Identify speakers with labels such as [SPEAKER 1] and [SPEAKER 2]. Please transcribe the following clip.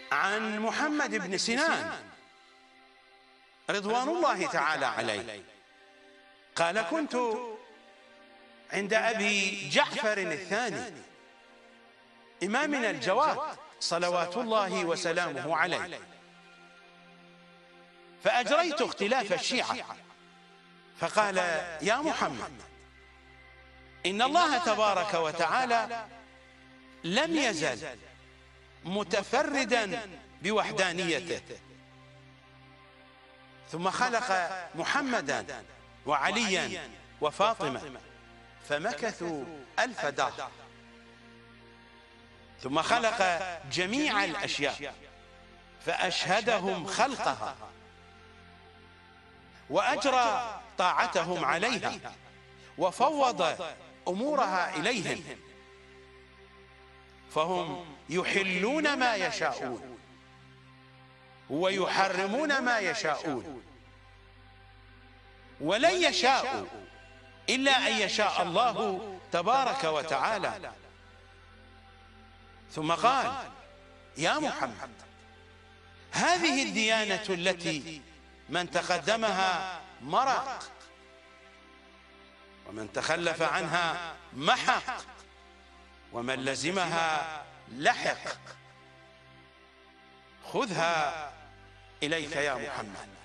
[SPEAKER 1] عن محمد بن سنان رضوان الله تعالى عليه قال: كنت عند أبي جعفر الثاني إمامنا الجواد صلوات الله وسلامه عليه، فأجريت اختلاف الشيعة، فقال: يا محمد، إن الله تبارك وتعالى لم يزل متفردا بوحدانيته، ثم خلق محمدا وعليا وفاطمة فمكثوا 1000 دهر، ثم خلق جميع الأشياء فأشهدهم خلقها وأجرى طاعتهم عليها وفوض أمورها إليهم، فهم يحلون ما يشاءون ويحرمون ما يشاءون، ولن يشاءوا إلا أن يشاء الله تبارك وتعالى. ثم قال: يا محمد، هذه الديانة التي من تقدمها مرق ومن تخلف عنها محق ومن لزمها لحق، خذها إليك يا محمد.